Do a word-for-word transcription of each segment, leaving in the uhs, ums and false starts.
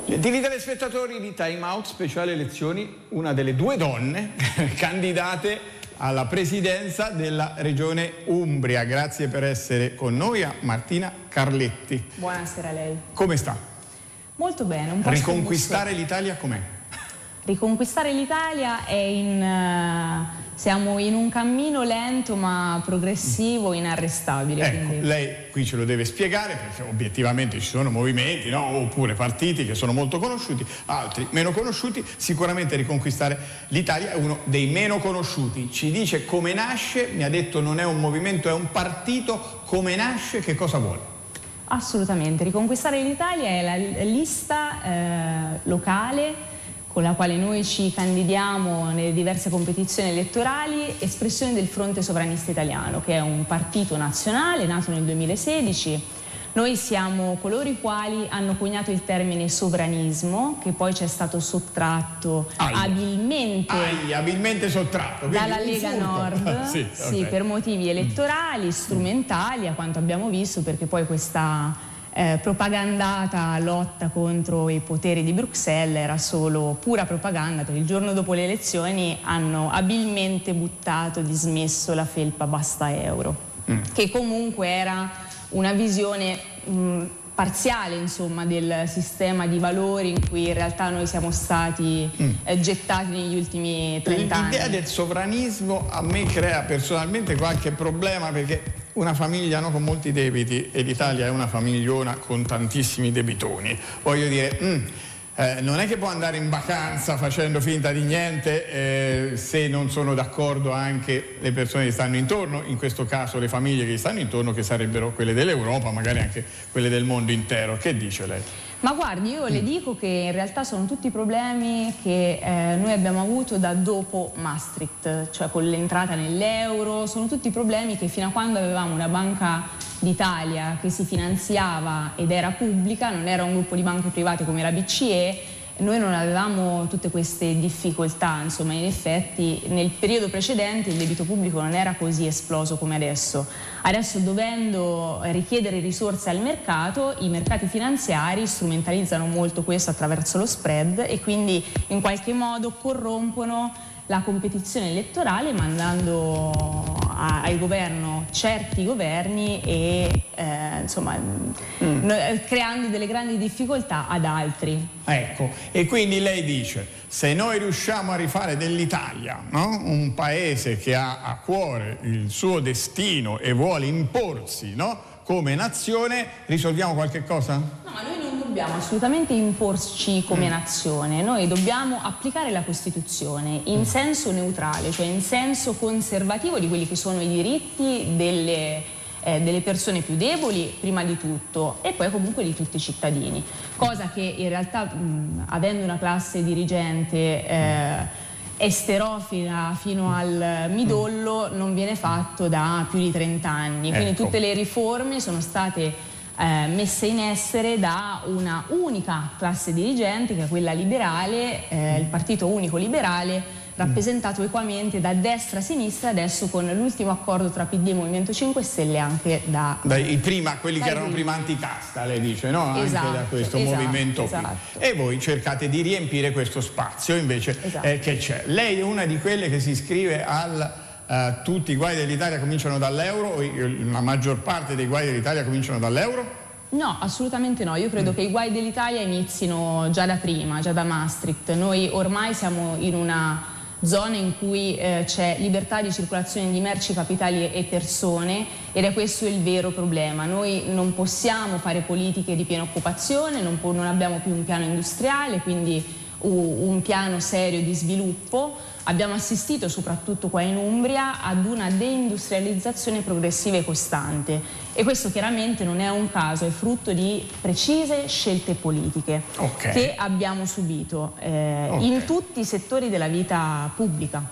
Gentili telespettatori di Time Out Speciale Elezioni, una delle due donne candidate alla presidenza della regione Umbria. Grazie per essere con noi a Martina Carletti. Buonasera a lei. Come sta? Molto bene. Un po' Riconquistare l'Italia com'è? Riconquistare l'Italia è in... Uh, siamo in un cammino lento ma progressivo, inarrestabile. Ecco, quindi... lei qui ce lo deve spiegare, perché obiettivamente ci sono movimenti, no? Oppure partiti che sono molto conosciuti, altri meno conosciuti. Sicuramente Riconquistare l'Italia è uno dei meno conosciuti. Ci dice come nasce, mi ha detto non è un movimento, è un partito. Come nasce, che cosa vuole? Assolutamente. Riconquistare l'Italia è la lista eh, locale con la quale noi ci candidiamo nelle diverse competizioni elettorali, espressione del Fronte Sovranista Italiano, che è un partito nazionale nato nel duemilasedici. Noi siamo coloro i quali hanno coniato il termine sovranismo, che poi ci è stato sottratto Aia. abilmente, Aia, abilmente sottratto dalla Lega Nord, sì, sì, okay. per motivi elettorali, strumentali, a quanto abbiamo visto, perché poi questa Eh, propagandata lotta contro i poteri di Bruxelles era solo pura propaganda, perché il giorno dopo le elezioni hanno abilmente buttato, dismesso la felpa basta euro, mm. che comunque era una visione mh, parziale, insomma, del sistema di valori in cui in realtà noi siamo stati mm. eh, gettati negli ultimi trent'anni. L'idea del sovranismo a me crea personalmente qualche problema, perché una famiglia, no, con molti debiti, e l'Italia è una famigliona con tantissimi debitoni, voglio dire, mm, eh, non è che può andare in vacanza facendo finta di niente eh, se non sono d'accordo anche le persone che stanno intorno, in questo caso le famiglie che stanno intorno, che sarebbero quelle dell'Europa, magari anche quelle del mondo intero. Che dice lei? Ma guardi, io le dico che in realtà sono tutti problemi che eh, noi abbiamo avuto da dopo Maastricht, cioè con l'entrata nell'euro. Sono tutti problemi che fino a quando avevamo una Banca d'Italia che si finanziava ed era pubblica, non era un gruppo di banche private come la B C E, noi non avevamo tutte queste difficoltà. Insomma, in effetti nel periodo precedente il debito pubblico non era così esploso come adesso. Adesso, dovendo richiedere risorse al mercato, i mercati finanziari strumentalizzano molto questo attraverso lo spread e quindi in qualche modo corrompono la competizione elettorale, mandando a, al governo certi governi e eh, insomma mm. no, creando delle grandi difficoltà ad altri. Ecco, e quindi lei dice, se noi riusciamo a rifare dell'Italia, no? un paese che ha a cuore il suo destino e vuole imporsi, no? come nazione, risolviamo qualche cosa? No, ma noi non dobbiamo assolutamente imporci come mm. nazione, noi dobbiamo applicare la Costituzione in mm. senso neutrale, cioè in senso conservativo di quelli che sono i diritti delle, eh, delle persone più deboli, prima di tutto, e poi comunque di tutti i cittadini, cosa che in realtà mh, avendo una classe dirigente eh, esterofila fino al midollo non viene fatto da più di trent'anni, quindi ecco. tutte le riforme sono state eh, messe in essere da una unica classe dirigente, che è quella liberale, eh, il partito unico liberale, rappresentato equamente da destra a sinistra, adesso con l'ultimo accordo tra P D e Movimento cinque Stelle anche da... Dai, prima, quelli che erano prima anticasta, lei dice, no? Esatto, anche da questo esatto, movimento esatto. qui. E voi cercate di riempire questo spazio invece esatto. eh, che c'è. Lei è una di quelle che si iscrive al... Uh, tutti i guai dell'Italia cominciano dall'euro, o la maggior parte dei guai dell'Italia cominciano dall'euro? No, assolutamente no. Io credo mm. che i guai dell'Italia inizino già da prima, già da Maastricht. Noi ormai siamo in una zona in cui eh, c'è libertà di circolazione di merci, capitali e persone, ed è questo il vero problema. Noi non possiamo fare politiche di piena occupazione, non, non abbiamo più un piano industriale, quindi uh, un piano serio di sviluppo. Abbiamo assistito, soprattutto qua in Umbria, ad una deindustrializzazione progressiva e costante, e questo chiaramente non è un caso, è frutto di precise scelte politiche okay. che abbiamo subito eh, okay. in tutti i settori della vita pubblica.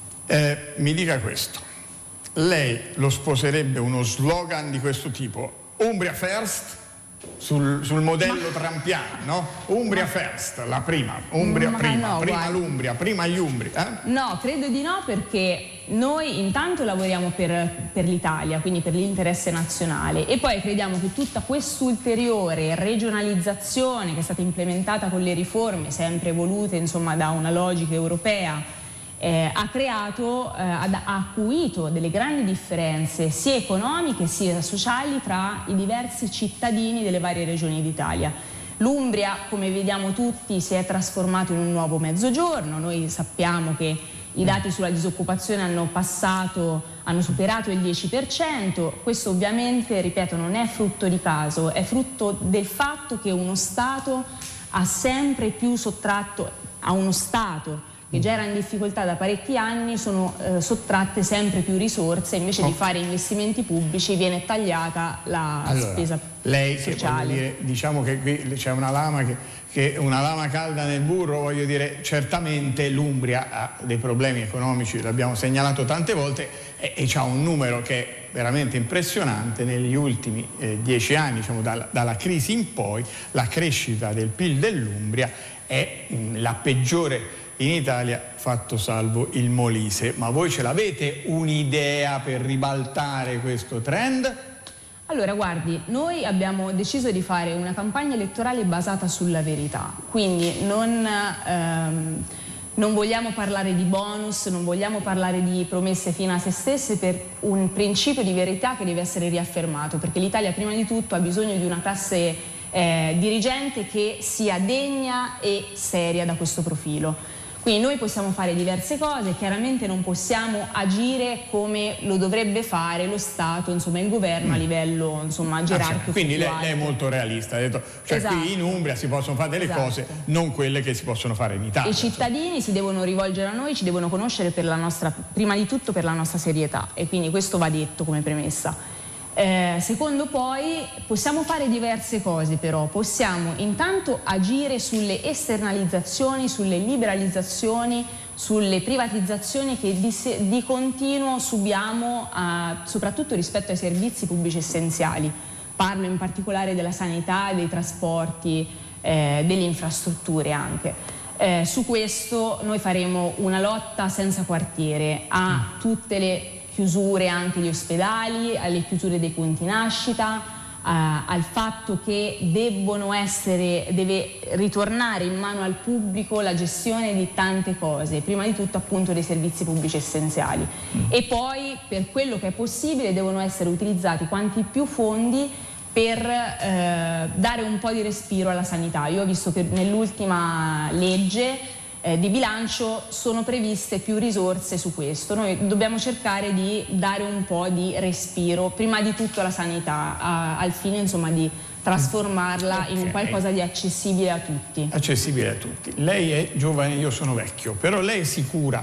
Eh, mi dica questo, lei lo sposerebbe uno slogan di questo tipo, Umbria First? sul, sul modello ma... trampiano, no? Umbria ma... first, la prima, Umbria ma prima, no, prima l'Umbria, prima gli Umbri. Eh? No, credo di no, perché noi intanto lavoriamo per, per l'Italia, quindi per l'interesse nazionale, e poi crediamo che tutta quest'ulteriore regionalizzazione che è stata implementata con le riforme, sempre volute insomma da una logica europea, Eh, ha creato, eh, ha acuito delle grandi differenze sia economiche sia sociali tra i diversi cittadini delle varie regioni d'Italia. L'Umbria, come vediamo tutti, si è trasformato in un nuovo mezzogiorno. Noi sappiamo che i dati sulla disoccupazione hanno passato, hanno superato il dieci per cento. Questo ovviamente, ripeto, non è frutto di caso, è frutto del fatto che uno Stato ha sempre più sottratto, a uno Stato che già era in difficoltà da parecchi anni, sono eh, sottratte sempre più risorse, invece oh. di fare investimenti pubblici viene tagliata la allora, spesa lei sociale. Che, dire, diciamo che qui c'è una lama che, che una lama calda nel burro, voglio dire, certamente l'Umbria ha dei problemi economici, l'abbiamo segnalato tante volte, e, e c'ha un numero che è veramente impressionante. Negli ultimi eh, dieci anni, diciamo dalla, dalla crisi in poi, la crescita del P I L dell'Umbria è mh, la peggiore in Italia, fatto salvo il Molise. Ma voi ce l'avete un'idea per ribaltare questo trend? Allora, guardi, noi abbiamo deciso di fare una campagna elettorale basata sulla verità, quindi non, ehm, non vogliamo parlare di bonus, non vogliamo parlare di promesse fino a se stesse, per un principio di verità che deve essere riaffermato, perché l'Italia prima di tutto ha bisogno di una classe eh, dirigente che sia degna e seria da questo profilo. Quindi noi possiamo fare diverse cose, chiaramente non possiamo agire come lo dovrebbe fare lo Stato, insomma il governo a livello insomma gerarchico. Ah, cioè, quindi lei, lei è molto realista, ha detto, cioè esatto. Qui in Umbria si possono fare delle esatto. cose, non quelle che si possono fare in Italia. I cittadini insomma. si devono rivolgere a noi, ci devono conoscere per la nostra, prima di tutto per la nostra serietà, e quindi questo va detto come premessa. Eh, secondo poi possiamo fare diverse cose, però possiamo intanto agire sulle esternalizzazioni, sulle liberalizzazioni, sulle privatizzazioni che di, di continuo subiamo, a, soprattutto rispetto ai servizi pubblici essenziali. Parlo in particolare della sanità, dei trasporti, eh, delle infrastrutture anche. Eh, su questo noi faremo una lotta senza quartiere a tutte le chiusure anche di ospedali, alle chiusure dei punti nascita, eh, al fatto che debbono essere, deve ritornare in mano al pubblico la gestione di tante cose, prima di tutto appunto dei servizi pubblici essenziali. Mm. E poi per quello che è possibile devono essere utilizzati quanti più fondi per eh, dare un po' di respiro alla sanità. Io ho visto che nell'ultima legge Eh, di bilancio sono previste più risorse su questo. Noi dobbiamo cercare di dare un po' di respiro, prima di tutto alla sanità, a, al fine insomma di trasformarla okay. in un qualcosa di accessibile a tutti. Accessibile a tutti. Lei è giovane, io sono vecchio, però lei è sicura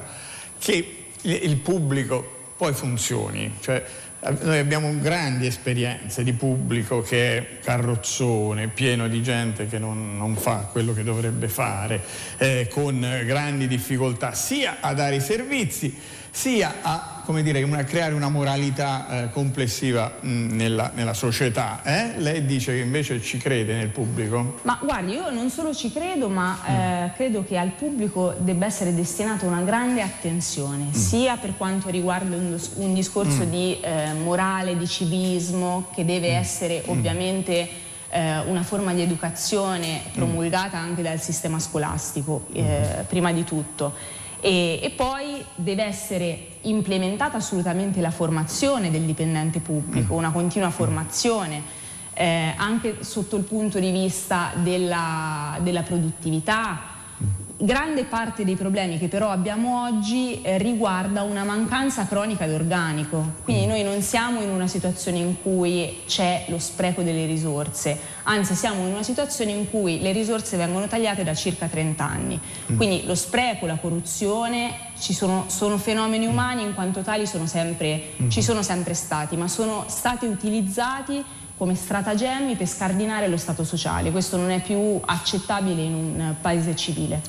che il pubblico poi funzioni? Cioè, noi abbiamo grandi esperienze di pubblico che è carrozzone, pieno di gente che non, non fa quello che dovrebbe fare, eh, con grandi difficoltà sia a dare i servizi, sia a, come dire, una, creare una moralità eh, complessiva mh, nella, nella società. Eh? Lei dice che invece ci crede nel pubblico? Ma guardi, io non solo ci credo, ma eh, credo che al pubblico debba essere destinata una grande attenzione, mm. sia per quanto riguarda un, un discorso mm. di eh, morale, di civismo, che deve mm. essere ovviamente eh, una forma di educazione promulgata anche dal sistema scolastico, eh, mm. prima di tutto. E, e poi deve essere implementata assolutamente la formazione del dipendente pubblico, una continua formazione, eh, anche sotto il punto di vista della, della produttività. Grande parte dei problemi che però abbiamo oggi eh, riguarda una mancanza cronica di organico, quindi noi non siamo in una situazione in cui c'è lo spreco delle risorse, anzi siamo in una situazione in cui le risorse vengono tagliate da circa trenta anni, quindi lo spreco, la corruzione ci sono, sono fenomeni umani, in quanto tali sono sempre, ci sono sempre stati, ma sono stati utilizzati come stratagemmi per scardinare lo Stato sociale. Questo non è più accettabile in un paese civile.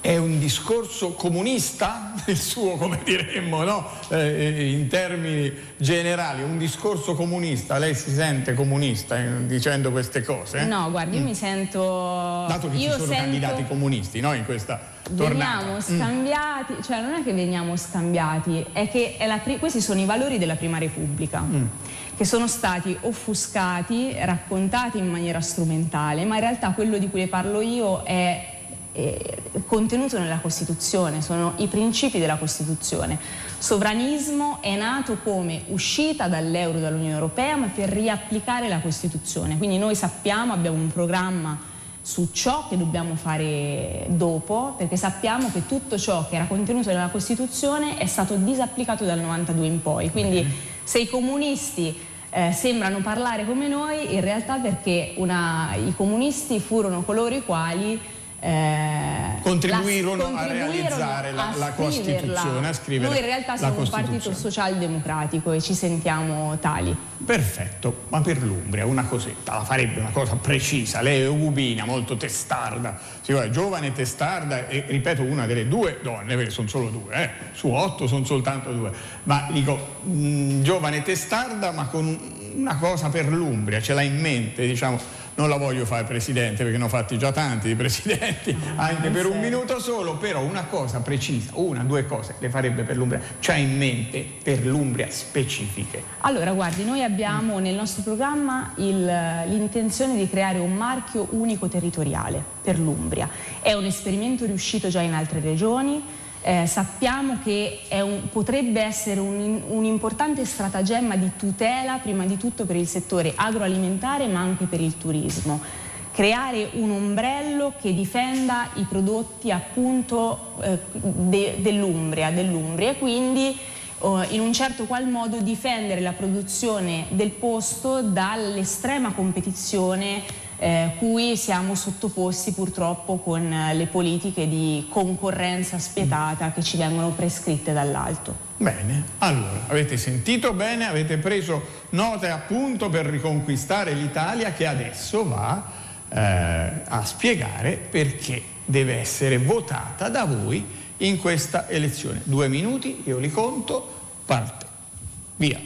è un discorso comunista, il suo, come diremmo, no? Eh, in termini generali, un discorso comunista. Lei si sente comunista eh, dicendo queste cose? No, guardi, io mm. mi sento... Dato che io ci sono sento... candidati comunisti, no? In questa tornata. Veniamo scambiati, mm. cioè non è che veniamo scambiati, è che è la pri... questi sono i valori della Prima Repubblica. Mm. che sono stati offuscati, raccontati in maniera strumentale, ma in realtà quello di cui le parlo io è, è contenuto nella Costituzione, sono i principi della Costituzione. Sovranismo è nato come uscita dall'euro, dall'Unione Europea, ma per riapplicare la Costituzione. Quindi noi sappiamo, abbiamo un programma su ciò che dobbiamo fare dopo, perché sappiamo che tutto ciò che era contenuto nella Costituzione è stato disapplicato dal novantadue in poi. Quindi se i comunisti eh, sembrano parlare come noi, in realtà perché una, i comunisti furono coloro i quali eh, contribuirono, la, a realizzare la, a la Costituzione, a scrivere. Noi in realtà siamo un partito socialdemocratico e ci sentiamo tali. Perfetto, ma per l'Umbria una cosetta, la farebbe una cosa precisa. Lei è ubina, molto testarda, si vuole, giovane testarda e ripeto una delle due donne, perché sono solo due, eh? Su otto sono soltanto due, ma dico mh, giovane testarda ma con una cosa per l'Umbria, ce l'ha in mente, diciamo. Non la voglio fare presidente perché ne ho fatti già tanti di presidenti, no, anche per un minuto solo, però una cosa precisa, una, due cose le farebbe per l'Umbria. C'ha in mente per l'Umbria specifiche? Allora, guardi, noi abbiamo nel nostro programma l'intenzione di creare un marchio unico territoriale per l'Umbria. È un esperimento riuscito già in altre regioni. Eh, sappiamo che è un, potrebbe essere un, un importante stratagemma di tutela prima di tutto per il settore agroalimentare ma anche per il turismo. Creare un ombrello che difenda i prodotti appunto eh, de, dell'Umbria, dell'Umbria e quindi eh, in un certo qual modo difendere la produzione del posto dall'estrema competizione Eh, cui siamo sottoposti purtroppo con eh, le politiche di concorrenza spietata che ci vengono prescritte dall'alto. Bene, allora avete sentito bene, avete preso nota e appunto per riconquistare l'Italia che adesso va eh, a spiegare perché deve essere votata da voi in questa elezione. Due minuti, io li conto, parte, via.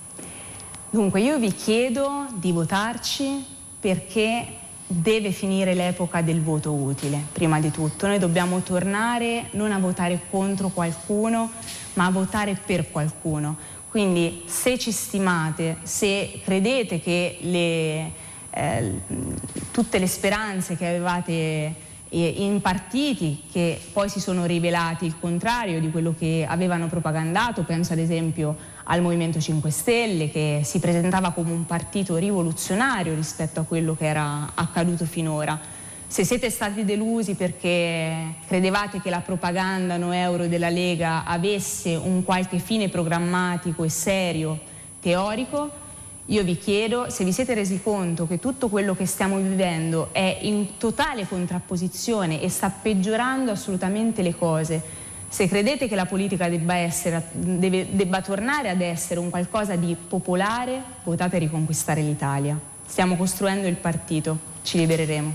Dunque io vi chiedo di votarci perché deve finire l'epoca del voto utile, prima di tutto. Noi dobbiamo tornare non a votare contro qualcuno, ma a votare per qualcuno. Quindi se ci stimate, se credete che le, eh, tutte le speranze che avevate eh, in partiti che poi si sono rivelati il contrario di quello che avevano propagandato, penso ad esempio al Movimento cinque Stelle che si presentava come un partito rivoluzionario rispetto a quello che era accaduto finora. Se siete stati delusi perché credevate che la propaganda no euro della Lega avesse un qualche fine programmatico e serio, teorico, io vi chiedo se vi siete resi conto che tutto quello che stiamo vivendo è in totale contrapposizione e sta peggiorando assolutamente le cose. Se credete che la politica debba, essere, deve, debba tornare ad essere un qualcosa di popolare, votate a riconquistare l'Italia. Stiamo costruendo il partito, ci libereremo.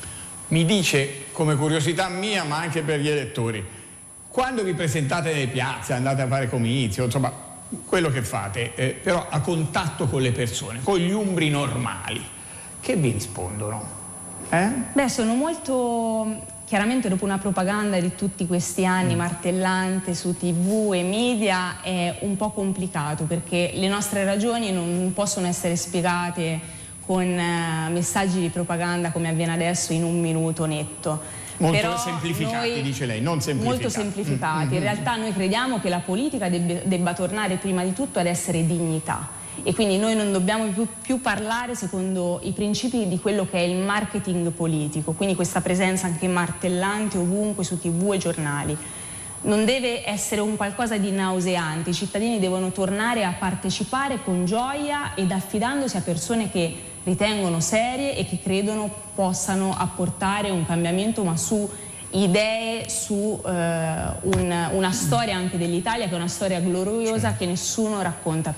Mi dice, come curiosità mia, ma anche per gli elettori, quando vi presentate nelle piazze, andate a fare comizio, insomma, quello che fate, eh, però a contatto con le persone, con gli umbri normali, che vi rispondono? Eh? Beh, sono molto... Chiaramente dopo una propaganda di tutti questi anni martellante su tivù e media è un po' complicato perché le nostre ragioni non possono essere spiegate con eh, messaggi di propaganda come avviene adesso in un minuto netto. Molto Però semplificati, noi, dice lei, non semplificati. Molto semplificati. Mm-hmm. In realtà noi crediamo che la politica debba, debba tornare prima di tutto ad essere dignità. E quindi noi non dobbiamo più, più parlare secondo i principi di quello che è il marketing politico, quindi questa presenza anche martellante ovunque su tivù e giornali. Non deve essere un qualcosa di nauseante, i cittadini devono tornare a partecipare con gioia ed affidandosi a persone che ritengono serie e che credono possano apportare un cambiamento, ma su idee, su eh, un, una storia anche dell'Italia che è una storia gloriosa che nessuno racconta più.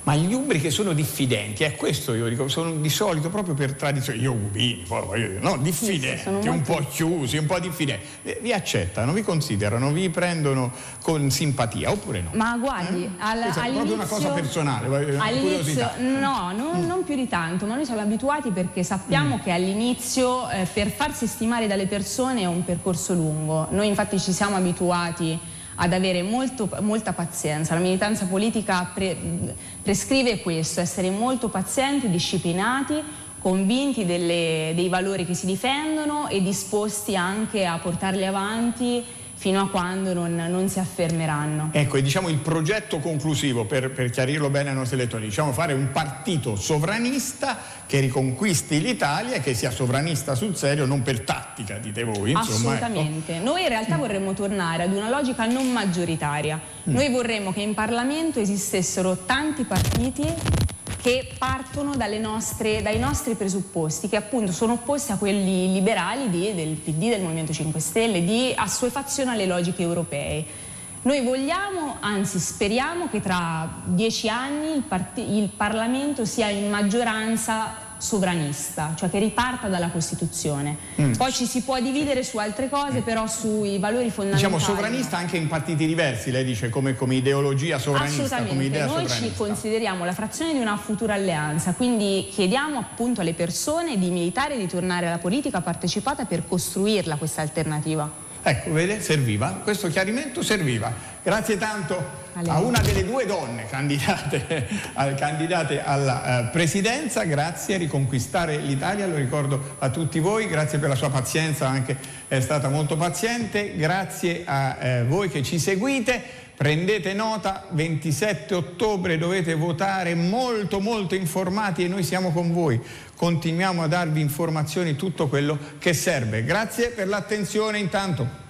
Ma gli umbri che sono diffidenti, è questo io dico, sono di solito proprio per tradizione, io ubini, poi voglio dire, no, diffidenti, sì, sì, un molto... po' chiusi, un po' diffidenti, vi accettano, vi considerano, vi prendono con simpatia, oppure no? Ma guardi, eh? al, all'inizio... è proprio una cosa personale, all'inizio, no, non, mm. non più di tanto, ma noi siamo abituati perché sappiamo mm. che all'inizio eh, per farsi stimare dalle persone è un percorso lungo, noi infatti ci siamo abituati ad avere molto, molta pazienza. La militanza politica pre, prescrive questo, essere molto pazienti, disciplinati, convinti delle, dei valori che si difendono e disposti anche a portarli avanti fino a quando non, non si affermeranno. Ecco, e diciamo il progetto conclusivo, per, per chiarirlo bene ai nostri elettori, diciamo fare un partito sovranista che riconquisti l'Italia e che sia sovranista sul serio, non per tattica, dite voi. Insomma, assolutamente. Ecco. Noi in realtà vorremmo tornare ad una logica non maggioritaria. Mm. Noi vorremmo che in Parlamento esistessero tanti partiti che partono dalle nostre, dai nostri presupposti, che appunto sono opposti a quelli liberali di, del P D, del Movimento cinque Stelle, di assuefazione alle logiche europee. Noi vogliamo, anzi speriamo che tra dieci anni il, il Parlamento sia in maggioranza sovranista, cioè che riparta dalla Costituzione. Mm. Poi ci si può dividere su altre cose, però sui valori fondamentali. Diciamo sovranista anche in partiti diversi, lei dice, come, come ideologia sovranista. Assolutamente, come idea noi sovranista. Ci consideriamo la frazione di una futura alleanza, quindi chiediamo appunto alle persone di militare di tornare alla politica partecipata per costruirla questa alternativa. Ecco, vede, serviva, questo chiarimento serviva. Grazie tanto a una delle due donne candidate, candidate alla uh, presidenza, grazie a Riconquistare l'Italia, lo ricordo a tutti voi, grazie per la sua pazienza, anche è stata molto paziente, grazie a eh, voi che ci seguite, prendete nota, ventisette ottobre dovete votare molto molto informati e noi siamo con voi, continuiamo a darvi informazioni, tutto quello che serve. Grazie per l'attenzione intanto.